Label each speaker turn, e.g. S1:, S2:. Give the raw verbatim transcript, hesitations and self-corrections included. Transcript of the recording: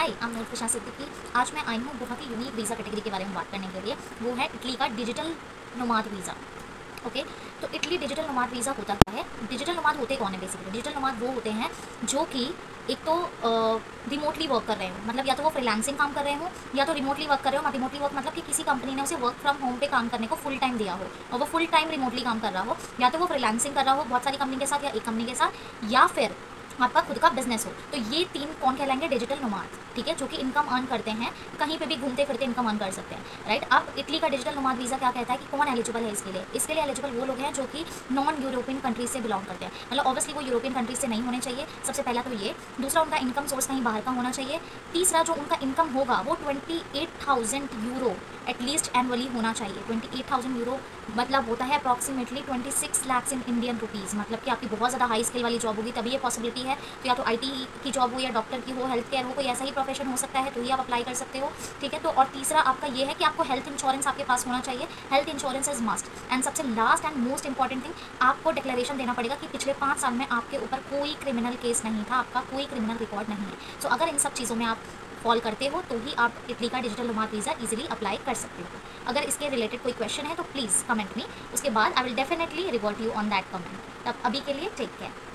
S1: Hi, I am नूरफिशा Siddiqui. आज मैं आई हूँ बहुत ही यूनिक वीज़ा कैटेगरी के बारे में बात करने के लिए। वो है इटली का digital nomad visa. Okay okay? तो इटली डिजिटल नोमाद वीज़ा होता क्या है? डिजिटल नोमाद होते कौन है? बेसिकली डिजिटल नोमाद वो होते हैं जो कि एक तो रिमोटली वर्क कर रहे हो, मतलब या तो वो फ्रीलांसिंग काम कर रहे हो या तो रिमोटली वर्क कर रहे हो। रिमोटली वर्क मतलब कि किसी कंपनी ने उसे वर्क फ्रॉम होम पे काम करने को फुल टाइम दिया हो और वो फुल टाइम रिमोटली काम कर रहा हो, या तो वो फ्रीलांसिंग कर रहा हो बहुत सारी कंपनी के साथ या एक कंपनी के साथ, या फिर आपका खुद का बिजनेस हो। तो ये तीन कौन कहलाएंगे? डिजिटल नोमाद, ठीक है, जो कि इनकम अर्न करते हैं, कहीं पे भी घूमते फिरते इनकम अर्न कर सकते हैं, राइट। अब इटली का डिजिटल नोमाद वीज़ा क्या कहता है कि कौन एलिजिबल है इसके लिए? इसके लिए एलिजिबल वो लोग हैं जो कि नॉन यूरोपियन कंट्रीज से बिलोंग करते हैं, मतलब ऑब्वियसली वो यूरोपियन कंट्रीज से नहीं होने चाहिए, सबसे पहला तो ये। दूसरा, उनका इनकम सोर्स कहीं बाहर का होना चाहिए। तीसरा, जो उनका इनकम होगा वो twenty eight thousand euro at least annually होना चाहिए। ट्वेंटी एट थाउजेंड यूरो मतलब होता है approximately twenty six lakhs in Indian rupees. मतलब कि आपकी बहुत ज़्यादा हाई स्किल वाली जॉब होगी तभी ये पॉसिबिलिटी है। तो या तो आईटी की जॉब हो या डॉक्टर की हो, हेल्थ केयर हो, कोई ऐसा ही प्रोफेशन हो सकता है, तो ही आप अप्लाई कर सकते हो, ठीक है। तो और तीसरा आपका ये है कि आपको हेल्थ इंश्योरेंस आपके पास होना चाहिए। Health insurance is must. And सबसे last and most important thing, आपको डिक्लेरेशन देना पड़ेगा कि पिछले पाँच साल में आपके ऊपर कोई क्रिमिनल केस नहीं था, आपका कोई क्रिमिनल रिकॉर्ड नहीं है। सो so, अगर इन सब चीज़ों में आप फॉल करते हो तो ही आप इटली का digital nomad visa easily apply कर सकते हो। अगर इसके रिलेटेड कोई क्वेश्चन है तो प्लीज़ कमेंट मी, उसके बाद I will definitely revert you on that comment. तब अभी के लिए टेक केयर।